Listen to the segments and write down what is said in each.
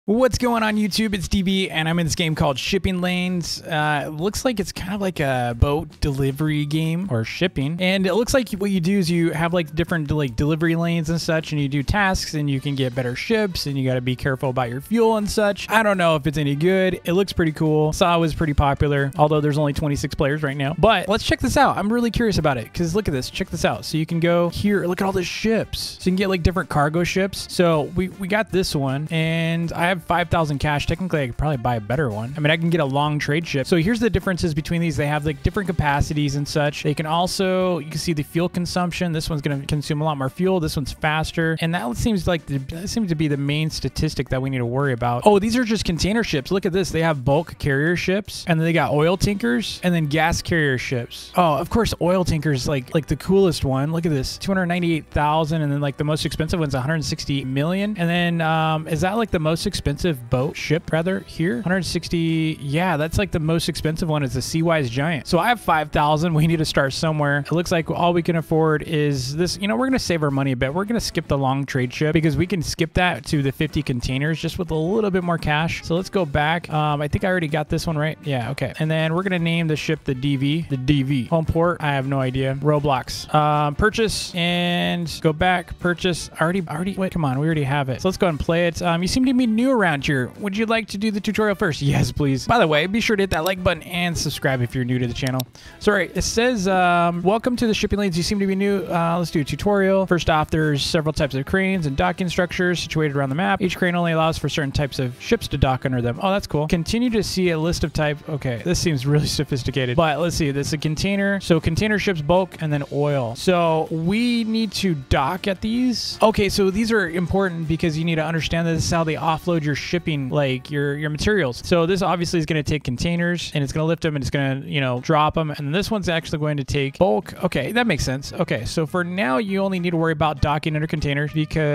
What's going on YouTube? It's DB and I'm in this game called Shipping Lanes. It looks like it's kind of like a boat delivery game or shipping. And it looks like what you do is you have like different like delivery lanes and such, and you do tasks and you can get better ships, and you got to be careful about your fuel and such. I don't know if it's any good. It looks pretty cool. Saw it was pretty popular, although there's only 26 players right now. But let's check this out. I'm really curious about it because look at this. Check this out. So you can go here. Look at all the ships. So you can get like different cargo ships. So we got this one, and I have 5,000 cash. Technically, I could probably buy a better one. I mean, I can get a long trade ship. So here's the differences between these. They have like different capacities and such. They can also, you can see the fuel consumption. This one's going to consume a lot more fuel. This one's faster. And that seems like that seems to be the main statistic that we need to worry about. Oh, these are just container ships. Look at this. They have bulk carrier ships, and then they got oil tankers, and then gas carrier ships. Oh, of course, oil tankers like the coolest one. Look at this, 298,000, and then like the most expensive one's 168 million. And then is that like the most expensive boat ship rather here? 160. Yeah, that's like the most expensive one is the Seawise Giant. So I have 5,000. We need to start somewhere. It looks like all we can afford is this. You know, we're going to save our money a bit. We're going to skip the long trade ship because we can skip that to the 50 containers just with a little bit more cash. So let's go back. I think I already got this one right. Yeah, okay. And then we're going to name the ship the DV. The DV. Home port. I have no idea. Roblox. Purchase and go back. Purchase. Already. Wait, come on. We already have it. So let's go ahead and play it. You seem to be new around here. Would you like to do the tutorial first? Yes, please. By the way, be sure to hit that like button and subscribe if you're new to the channel. Sorry, it says, welcome to the shipping lanes. You seem to be new. Let's do a tutorial. First off, there's several types of cranes and docking structures situated around the map. Each crane only allows for certain types of ships to dock under them. Oh, that's cool. Continue to see a list of type. Okay, this seems really sophisticated, but let's see. This is a container. So container ships, bulk, and then oil. So we need to dock at these. Okay, so these are important because you need to understand that this is how they offload your shipping, like your materials. So this obviously is going to take containers, and it's going to lift them, and it's going to, you know, drop them. And then this one's actually going to take bulk. Okay, that makes sense. Okay, so for now, you only need to worry about docking under containers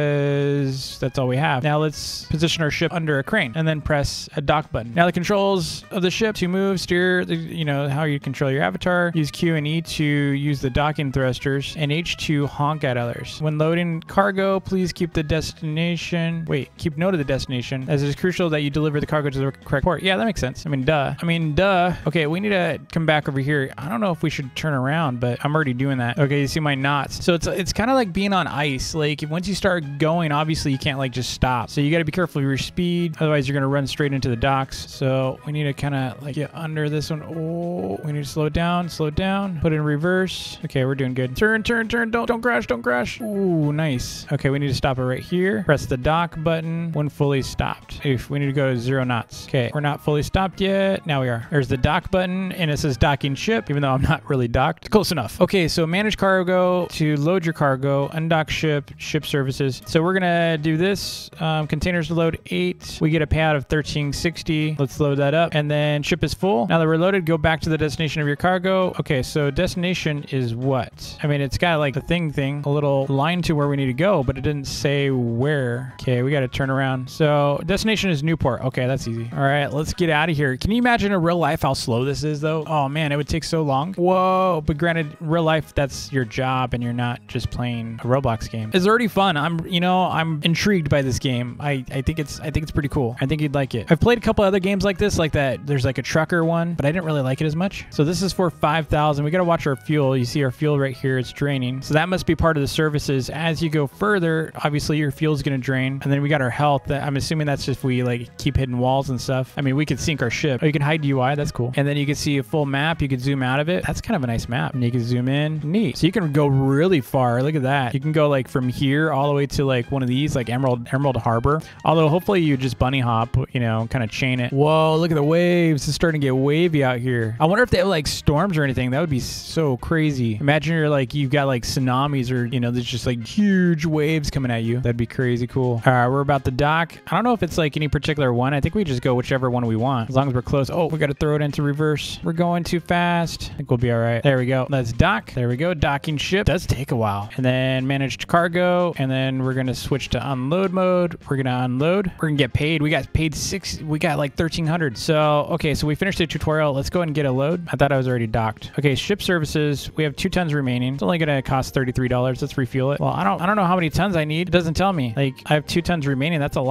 because that's all we have. Now let's position our ship under a crane and then press a dock button. Now the controls of the ship to move, steer, you know, how you control your avatar. Use Q and E to use the docking thrusters, and H to honk at others. When loading cargo, please keep the destination. Wait, keep note of the destination, as it is crucial that you deliver the cargo to the correct port. Yeah, that makes sense. I mean, duh. Okay, we need to come back over here. I don't know if we should turn around, but I'm already doing that. Okay, you see my knots. So it's kind of like being on ice. Like once you start going, obviously you can't like just stop. So you got to be careful of your speed. Otherwise, you're going to run straight into the docks. So we need to kind of like get under this one. Oh, we need to slow down, put it in reverse. Okay, we're doing good. Turn. Don't crash. Ooh, nice. Okay, we need to stop it right here. Press the dock button when fully stopped. Oof, we need to go to 0 knots. Okay, we're not fully stopped yet. Now we are. There's the dock button, and it says docking ship, even though I'm not really docked. Close enough. Okay, so manage cargo to load your cargo, undock ship services. So we're gonna do this. Containers to load 8. We get a payout of 1360. Let's load that up, and then ship is full. Now that we're loaded, go back to the destination of your cargo. Okay, so destination is what? I mean, it's got like the thing, a little line to where we need to go, but it didn't say where. Okay, we got to turn around. So destination is Newport. Okay, that's easy. All right, let's get out of here. Can you imagine in real life how slow this is though? Oh man, it would take so long. Whoa, but granted, real life, that's your job and you're not just playing a Roblox game. It's already fun. I'm intrigued by this game. I think it's pretty cool. I think you'd like it. I've played a couple other games like this, like that. There's like a trucker one, but I didn't really like it as much. So this is for 5,000. We got to watch our fuel. You see our fuel right here. It's draining. So that must be part of the services. As you go further, obviously your fuel is going to drain. And then we got our health. I'm assuming that's if we like keep hitting walls and stuff. I mean, we could sink our ship. Oh, you can hide UI. That's cool. And then you can see a full map. You can zoom out of it. That's kind of a nice map. And you can zoom in. Neat. So you can go really far. Look at that. You can go like from here all the way to like one of these, like Emerald Harbor. Although hopefully you just bunny hop, you know, kind of chain it. Whoa, look at the waves. It's starting to get wavy out here. I wonder if they have like storms or anything. That would be so crazy. Imagine you've got like tsunamis or, you know, there's just like huge waves coming at you. That'd be crazy cool. All right, we're about to dock. I don't know if it's like any particular one. I think we just go whichever one we want, as long as we're close. Oh, we got to throw it into reverse. We're going too fast. I think we'll be all right. There we go. Let's dock. There we go. Docking ship. Does take a while. And then managed cargo. And then we're going to switch to unload mode. We're going to unload. We're going to get paid. We got paid we got like 1,300. So, okay, so we finished the tutorial. Let's go ahead and get a load. I thought I was already docked. Okay, ship services. We have 2 tons remaining. It's only going to cost $33. Let's refuel it. Well, I don't know how many tons I need. It doesn't tell me. Like, I have 2 tons remaining. That's a lot. So I don't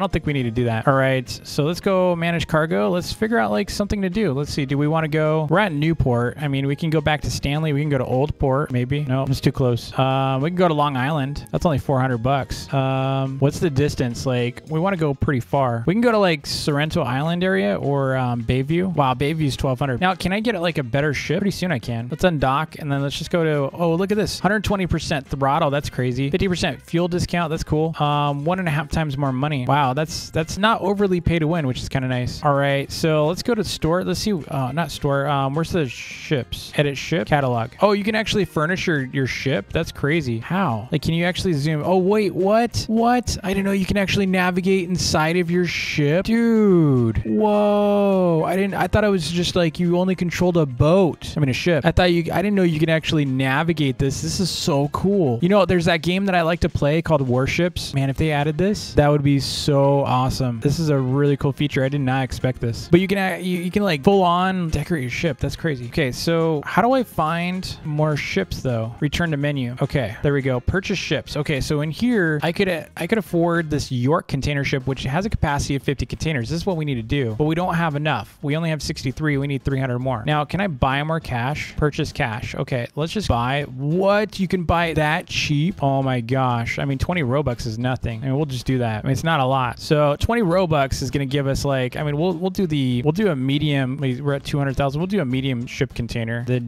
don't think we need to do that. All right, so let's go manage cargo. Let's figure out like something to do. Let's see. Do we want to go? We're at Newport. I mean, we can go back to Stanley. We can go to Old Port, maybe. No, it's too close. We can go to Long Island. That's only 400 bucks. What's the distance? Like, we want to go pretty far. We can go to like Sorrento Island area or Bayview. Wow, Bayview's 1200. Now, can I get like a better ship? Pretty soon I can. Let's undock and then let's just go to, oh, look at this. 120% throttle. That's crazy. 50% fuel discount. That's cool. 1.5 times more money. Wow, that's not overly pay to win, which is kind of nice. All right, so let's go to store. Let's see. Not store. Where's the ships? Edit ship. Catalog. Oh, you can actually furnish your ship. That's crazy. How? Like, can you actually zoom? Oh, wait, what? What? I didn't know you can actually navigate inside of your ship. Dude. Whoa. I thought it was just like you only controlled a boat. I mean, a ship. I didn't know you could actually navigate this. This is so cool. You know, there's that game that I like to play called Warships. Man, if they added this, that would be so awesome. This is a really cool feature. I did not expect this. But you can like full on decorate your ship. That's crazy. Okay, so how do I find more ships though? Return to menu. Okay, there we go. Purchase ships. Okay, so in here, I could afford this York container ship, which has a capacity of 50 containers. This is what we need to do, but we don't have enough. We only have 63. We need 300 more. Now, can I buy more cash? Purchase cash. Okay, let's just buy. What? You can buy it that cheap? Oh my gosh. I mean, 20 Robux is nothing. I mean, we'll just do that. I mean, it's not a lot. So 20 Robux is going to give us like, I mean, we'll do a medium. We're at 200,000. We'll do a medium ship container. The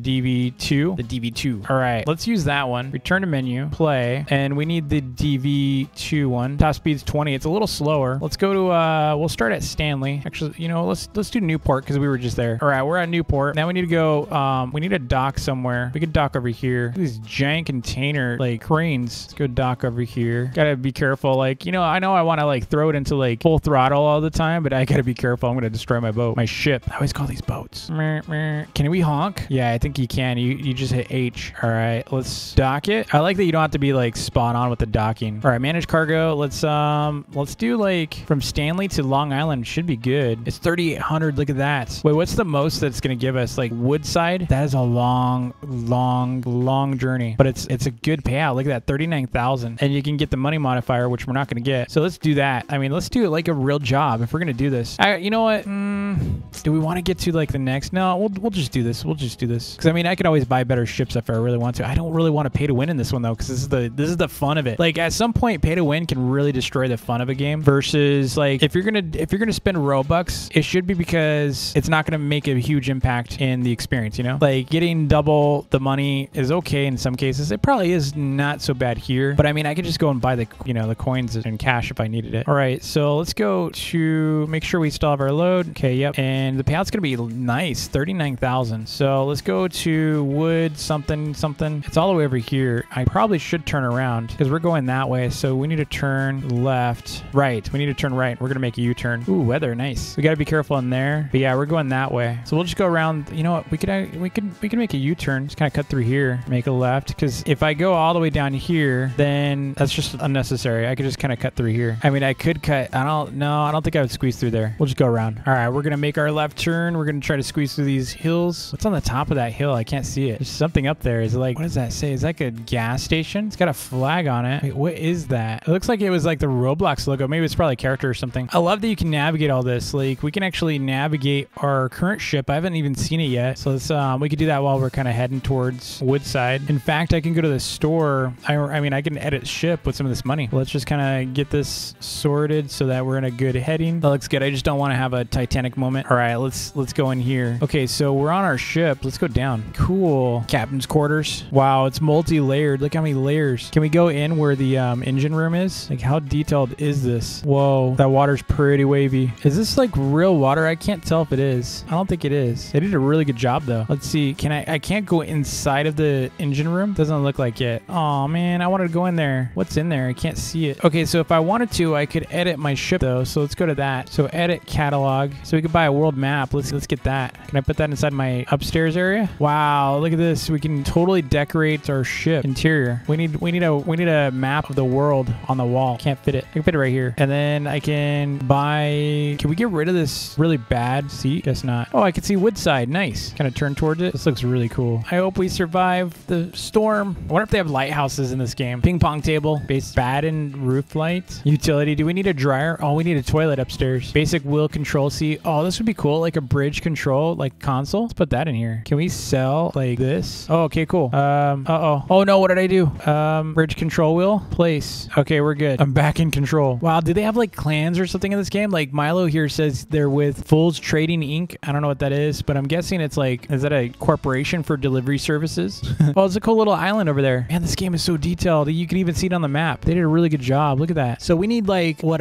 DV2. All right, let's use that one. Return to menu, play, and we need the DV2 one. Top speed's 20. It's a little slower. Let's go to, we'll start at Stanley. Actually, you know, let's do Newport because we were just there. All right, we're at Newport. Now we need to go, we need to dock somewhere. We could dock over here. These giant container, like, cranes. Let's go dock over here. Gotta be careful. Like, you know I want to, like, throw it into, like, full throttle all the time, but I gotta be careful. I'm gonna destroy my boat. My ship. I always call these boats. Can we honk? Yeah, I think you can. You just hit H. All right, let's dock it. I like that you don't have to be, like, spot on with the docking. All right, manage cargo. Let's do, like, from Stanley to Long Island. Should be good. It's 3,800. Look at that. Wait, what's the most that's gonna give us? Like, Woodside? That is a long journey, but it's a good payout. Look at that, 39,000, and you can get the money modifier, which we're not gonna get. So let's do that. I mean, let's do it like a real job if we're gonna do this. You know what? Do we want to get to like the next? No, we'll just do this. We'll just do this because I mean, I could always buy better ships if I really want to. I don't really want to pay to win in this one though, because this is the fun of it. Like at some point, pay to win can really destroy the fun of a game. Versus like if you're gonna spend Robux, it should be because it's not gonna make a huge impact in the experience. You know, like getting double the money is okay in some cases. It probably is not so bad here, but I mean, I could just go and buy the coins in cash if I needed it. All right, so let's go to make sure we still have our load. Okay, yep, and the payout's gonna be nice, 39,000. So let's go to wood something. It's all the way over here. I probably should turn around because we're going that way. So we need to turn left, right. We need to turn right. We're gonna make a U-turn. Ooh, weather, nice. We gotta be careful in there. But yeah, we're going that way. So we'll just go around. You know what? We could make a U-turn. Just kind of cut through here, make a left. Because if I go all the way down here, then that's just unnecessary. I could just kind of cut through here. I mean, I could cut. I don't think I would squeeze through there. We'll just go around. All right, we're gonna make our left turn. We're gonna try to squeeze through these hills. What's on the top of that hill? I can't see it. There's something up there. Is it like, what does that say? Is that like a gas station? It's got a flag on it. Wait, what is that? It looks like it was like the Roblox logo. Maybe it's probably a character or something. I love that you can navigate all this. Like we can actually navigate our current ship. I haven't even seen it yet. So let's we could do that while we're kind of heading towards Woodside. In fact, I can go to the store. I mean, I can edit ship with some of this money. Let's just kind of get this sorted so that we're in a good heading. That looks good. I just don't want to have a Titanic moment. All right, let's go in here. Okay, so we're on our ship. Let's go down. Cool. Captain's quarters. Wow, it's multi-layered. Look how many layers. Can we go in where the engine room is? Like, how detailed is this? Whoa, that water's pretty wavy. Is this like real water? I can't tell if it is. I don't think it is. They did a really good job though. Let's see. I can't go inside of the engine room. Doesn't look like it. Oh man, I wanted to go in there. What's in there? I can't see it. Okay, so if I wanted to, I could edit my ship though. So let's go to that. So edit catalog. So we could buy a world map. Let's get that. Can I put that inside my upstairs area? Wow, look at this. We can totally decorate our ship interior. We need a map of the world on the wall. Can't fit it. I can fit it right here. And then I can buy. Can we get rid of this really bad seat? Guess not. Oh, I can see Woodside. Nice. Kind of turn towards it. This looks really cool. I hope we survive the storm. I wonder if they have lighthouses in this game. Ping pong table. Base batten roof light. Utility. Do we need need a dryer? Oh, we need a toilet upstairs. Basic wheel control seat. Oh, this would be cool. Like a bridge control, like console. Let's put that in here. Can we sell like this? Oh, okay, cool. Uh-oh. Oh no, what did I do? Bridge control wheel. Place. Okay, we're good. I'm back in control. Wow, do they have like clans or something in this game? Like Milo here says they're with Fools Trading Inc. I don't know what that is, but I'm guessing it's like, is that a corporation for delivery services? Oh, it's a cool little island over there. Man, this game is so detailed. You can even see it on the map. They did a really good job. Look at that. So we need like, what,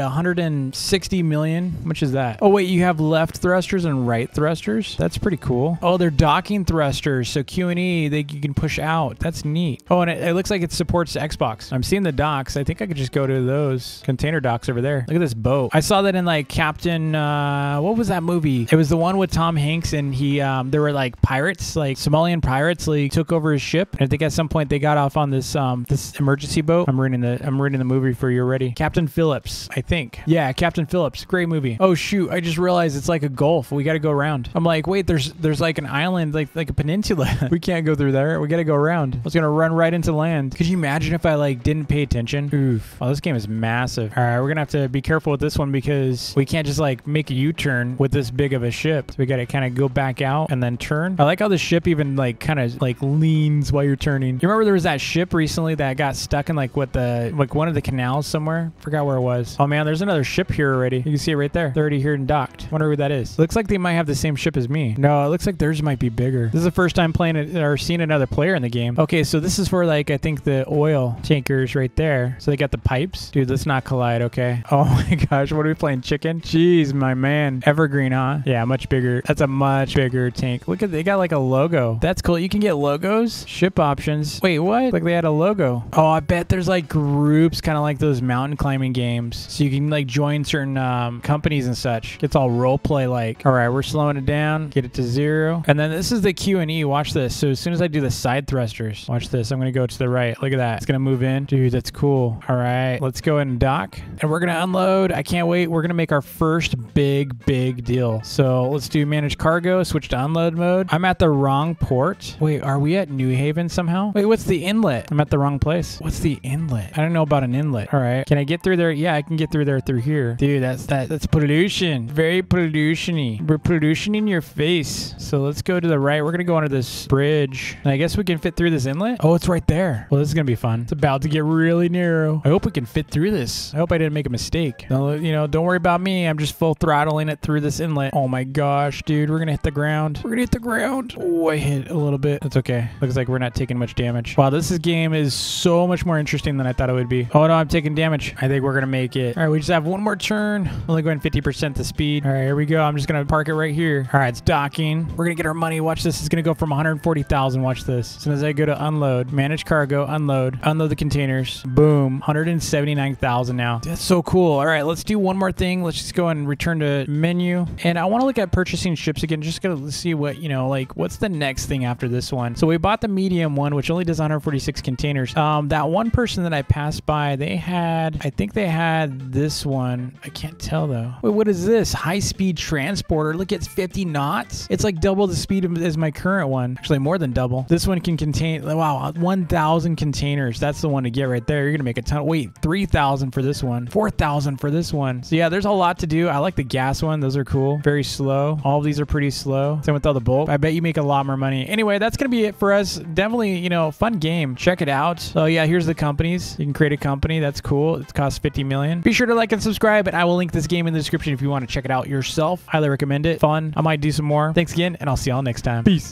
160 million? How much is that? Oh, wait, you have left thrusters and right thrusters? That's pretty cool. Oh, they're docking thrusters. So Q and E, you can push out. That's neat. Oh, and it looks like it supports Xbox. I'm seeing the docks. I think I could just go to those container docks over there. Look at this boat. I saw that in like Captain, what was that movie? It was the one with Tom Hanks, and there were like pirates, like Somalian pirates, like took over his ship. And I think at some point they got off on this this emergency boat. I'm reading the movie for you already. Captain Phillips, I think. Yeah, Captain Phillips. Great movie. Oh shoot, I just realized it's like a gulf. We got to go around. I'm like, wait, there's like an island, like a peninsula. We can't go through there. We got to go around. I was gonna run right into land. Could you imagine if I like didn't pay attention? Oof. Oh, this game is massive. All right, we're gonna have to be careful with this one because we can't just like make a U-turn with this big of a ship. So we got to kind of go back out and then turn. I like how the ship even like kind of like leans while you're turning. You remember there was that ship recently that got stuck in like one of the canals somewhere? Forgot where it was. Oh man, there's another ship here already. You can see it right there. They're already here and docked. Wonder who that is. Looks like they might have the same ship as me. No, it looks like theirs might be bigger. This is the first time playing it or seeing another player in the game. Okay, so this is for like, I think the oil tankers right there. So they got the pipes. Dude, let's not collide, okay? Oh my gosh, what are we playing? Chicken? Jeez, my man. Evergreen, huh? Yeah, much bigger. That's a much bigger tank. Look at, they got like a logo. That's cool. You can get logos. Ship options. Wait, what? Like they had a logo. Oh, I bet there's like groups, kind of like those mountain climbing games. So you can like join certain companies and such. It's all role play like. All right, we're slowing it down. Get it to 0. And then this is the Q and E. Watch this. So as soon as I do the side thrusters, watch this. I'm going to go to the right. Look at that. It's going to move in. Dude, that's cool. All right, let's go ahead and dock. And we're going to unload. I can't wait. We're going to make our first big deal. So let's do manage cargo. Switch to unload mode. I'm at the wrong port. Wait, are we at New Haven somehow? Wait, what's the inlet? I'm at the wrong place. What's the inlet? I don't know about an inlet. All right. Can I get through there? Yeah, I can get through there through here. Dude, that's pollution. Very pollution-y. We're pollutioning your face. So let's go to the right. We're going to go under this bridge. And I guess we can fit through this inlet. Oh, it's right there. Well, this is going to be fun. It's about to get really narrow. I hope we can fit through this. I hope I didn't make a mistake. No, you know, don't worry about me. I'm just full throttling it through this inlet. Oh my gosh, dude. We're going to hit the ground. We're going to hit the ground. Oh, I hit a little bit. That's okay. Looks like we're not taking much damage. Wow, this game is so much more interesting than I thought it would be. Oh no, I'm taking damage. I think we're going to make it. All right, we just have one more turn. Only going 50% the speed. All right, here we go. I'm just going to park it right here. All right, it's docking. We're going to get our money. Watch this. It's going to go from 140,000. Watch this. As soon as I go to unload, manage cargo, unload the containers. Boom. 179,000 now. That's so cool. All right, let's do one more thing. Let's just go and return to menu. And I want to look at purchasing ships again. Just going to see what, you know, like what's the next thing after this one. So we bought the medium one, which only does 146 containers. That one person that I passed by, I think they had this one. I can't tell though. Wait, what is this? High-speed transporter. Look, it's 50 knots. It's like double the speed as my current one. Actually, more than double. This one can contain, wow, 1,000 containers. That's the one to get right there. You're going to make a ton. Wait, 3,000 for this one. 4,000 for this one. So yeah, there's a lot to do. I like the gas one. Those are cool. Very slow. All of these are pretty slow. Same with all the bulk. I bet you make a lot more money. Anyway, that's going to be it for us. Definitely, you know, fun game. Check it out. So yeah, here's the companies. You can create a company. That's cool. It costs 50 million. Be sure to like and subscribe, and I will link this game in the description if you want to check it out yourself. Highly recommend it. Fun. I might do some more. Thanks again, and I'll see y'all next time. Peace.